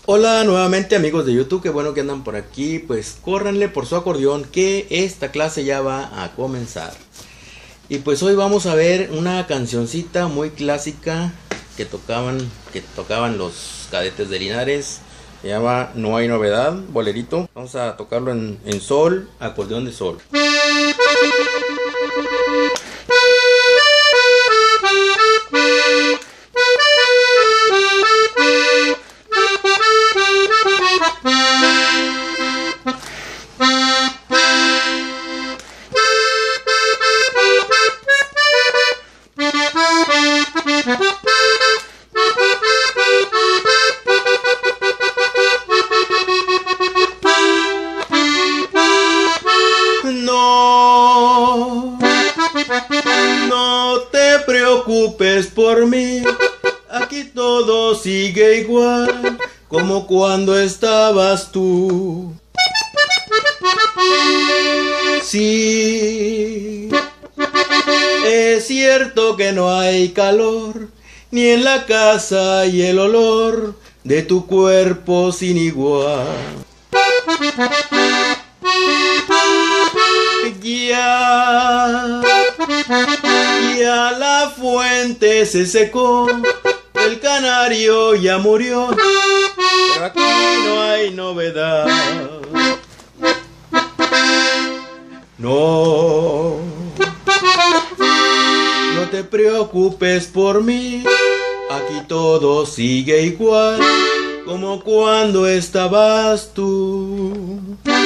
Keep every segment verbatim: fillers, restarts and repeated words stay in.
Hola nuevamente amigos de YouTube, qué bueno que andan por aquí. Pues córranle por su acordeón que esta clase ya va a comenzar. Y pues hoy vamos a ver una cancioncita muy clásica que tocaban, que tocaban los Cadetes de Linares. Se llama No hay novedad, bolerito. Vamos a tocarlo en, en sol, acordeón de sol. No, no te preocupes por mí, aquí todo sigue igual como cuando estabas tú. Sí, es cierto que no hay calor, ni en la casa y el olor de tu cuerpo sin igual. Ya, ya la fuente se secó, el canario ya murió, pero aquí no hay novedad. No, no te preocupes por mí, aquí todo sigue igual como cuando estabas tú.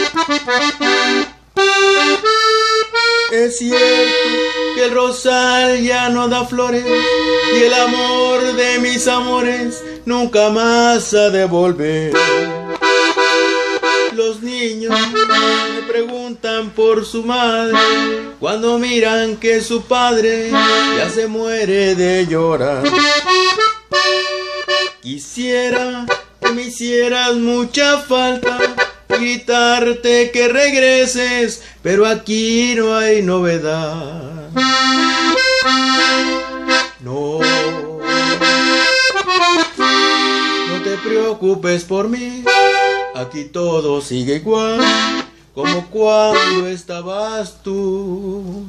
Es cierto que el rosal ya no da flores y el amor de mis amores nunca más ha de volver. Los niños me preguntan por su madre cuando miran que su padre ya se muere de llorar. Quisiera que me hicieras mucha falta, gritarte que regreses, pero aquí no hay novedad. No, no te preocupes por mí, aquí todo sigue igual como cuando estabas tú.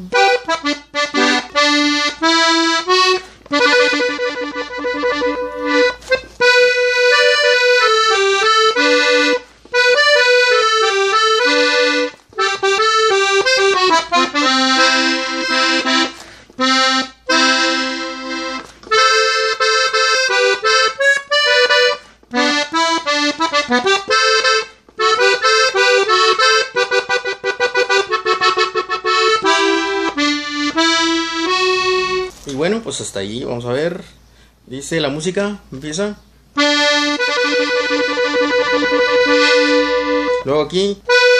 Y bueno, pues hasta ahí, vamos a ver. Dice la música, empieza. Luego aquí.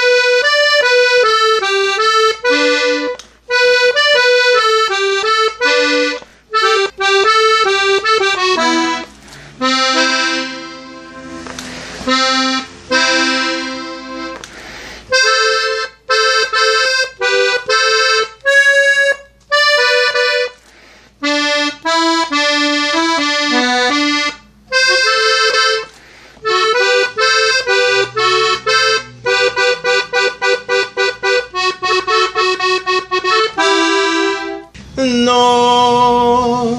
No,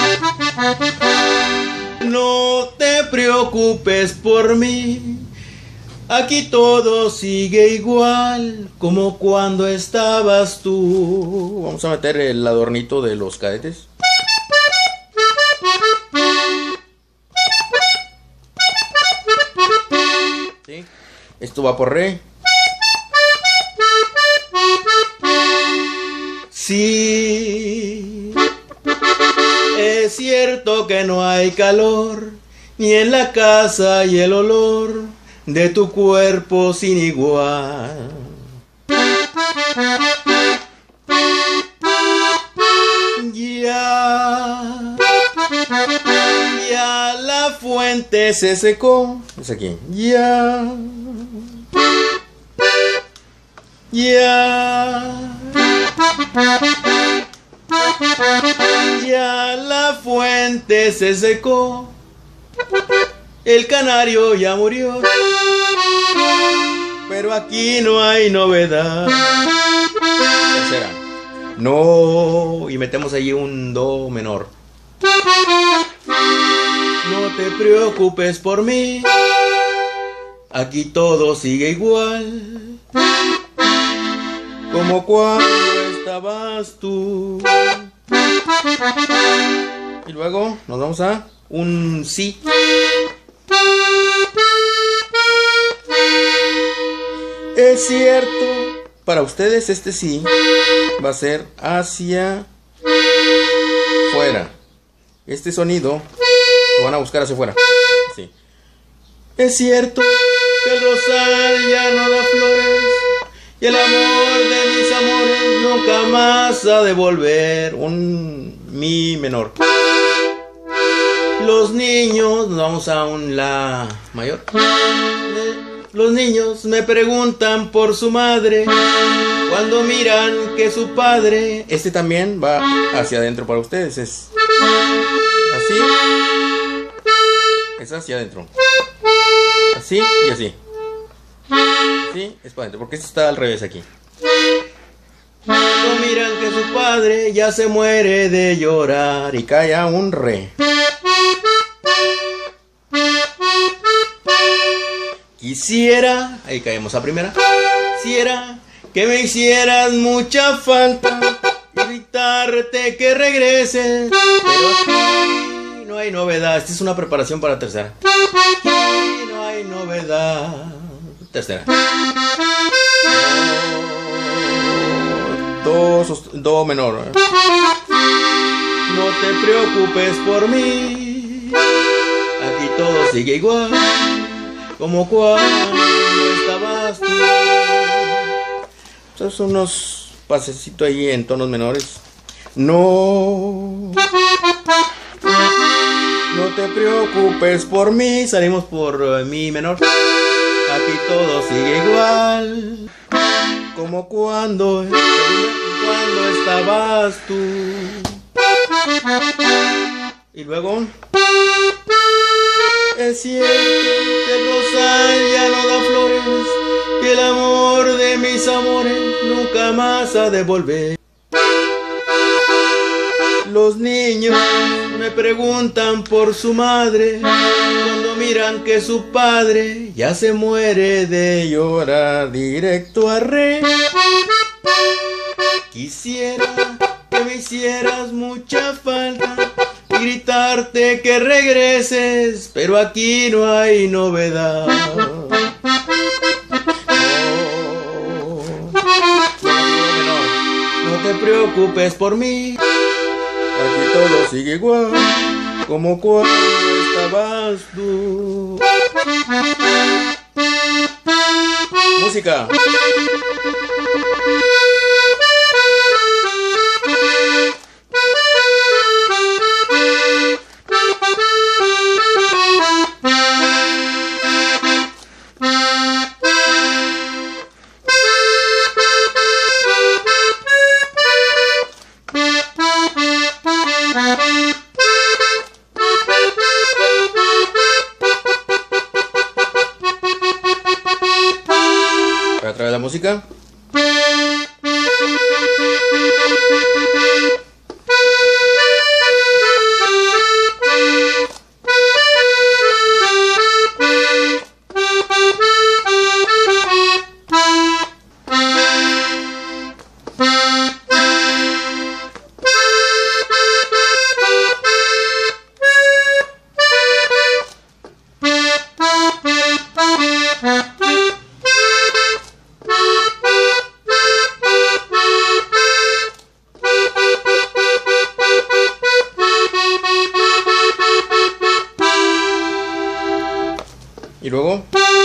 no te preocupes por mí, aquí todo sigue igual como cuando estabas tú. Vamos a meter el adornito de los cadetes. ¿Sí? Esto va por re. Sí, es cierto que no hay calor, ni en la casa y el olor de tu cuerpo sin igual. Ya, ya la fuente se secó. Es aquí. Ya, ya. Ya la fuente se secó, el canario ya murió, pero aquí no hay novedad. Tercera. No, y metemos ahí un do menor. No te preocupes por mí, aquí todo sigue igual, como cuando estabas tú. Y luego nos vamos a un si. Es cierto, para ustedes este sí va a ser hacia fuera. Este sonido lo van a buscar hacia afuera. Sí. Es cierto que el rosal ya no da flores y el amor de mis amores nunca más ha de volver. Un mi menor. Los niños, nos vamos a un la mayor. Los niños me preguntan por su madre cuando miran que su padre. Este también va hacia adentro para ustedes. Es así. Es hacia adentro. Así y así. Sí, es para adentro. Porque este está al revés aquí. Cuando miran que su padre ya se muere de llorar. Y cae a un re. Quisiera, ahí caemos a primera. Quisiera que me hicieras mucha falta, gritarte que regreses, pero aquí no hay novedad. Esta es una preparación para tercera. Aquí no hay novedad. Tercera. Do, do, do menor. No te preocupes por mí, aquí todo sigue igual, como cuando estabas tú. Entonces unos pasecitos ahí en tonos menores. No, no te preocupes por mí. Salimos por uh, mi menor. Aquí todo sigue igual, como cuando, cuando estabas tú. Y luego. Es cierto que el rosal ya no da flores, que el amor de mis amores nunca más ha de volver. Los niños me preguntan por su madre cuando miran que su padre ya se muere de llorar. Directo a re. Quisiera que me hicieras mucha falta, gritarte que regreses, pero aquí no hay novedad. No, no te preocupes por mí, aquí todo sigue igual, como cuando estabas tú. Música. A través de la música. Y luego.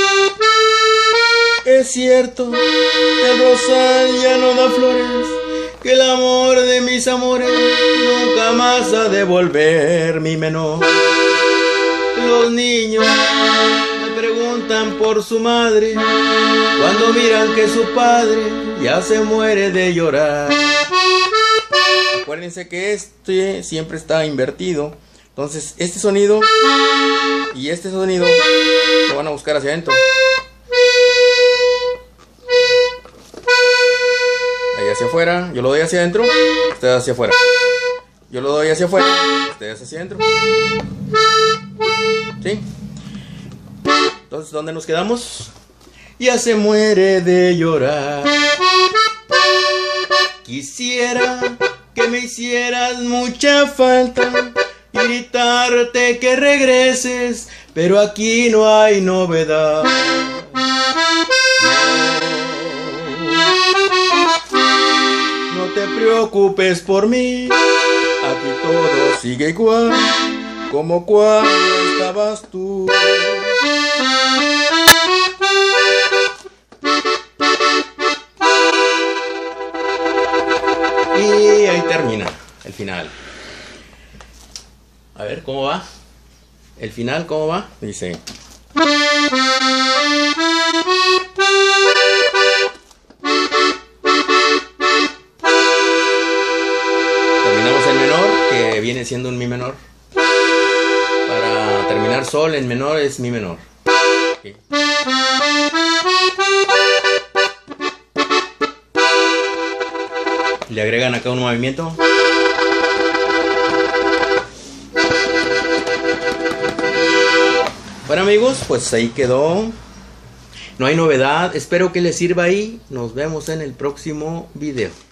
Es cierto que el rosal ya no da flores, que el amor de mis amores nunca más ha de volver. Mi menor. Los niños me preguntan por su madre cuando miran que su padre ya se muere de llorar. Acuérdense que este siempre está invertido. Entonces este sonido y este sonido lo van a buscar hacia adentro. Ahí hacia afuera, yo lo doy hacia adentro, ustedes hacia afuera. Yo lo doy hacia afuera, ustedes hacia adentro. ¿Sí? Entonces, ¿dónde nos quedamos? Ya se muere de llorar. Quisiera que me hicieras mucha falta y gritarte que regreses, pero aquí no hay novedad. No, no te preocupes por mí, aquí todo sigue igual como cuando estabas tú. Y ahí termina el final. A ver, ¿cómo va? El final, ¿cómo va? Dice... Terminamos en menor, que viene siendo un mi menor. Para terminar sol en menor es mi menor. Okay. Le agregan acá un movimiento. Bueno amigos, pues ahí quedó. No hay novedad. Espero que les sirva y nos vemos en el próximo video.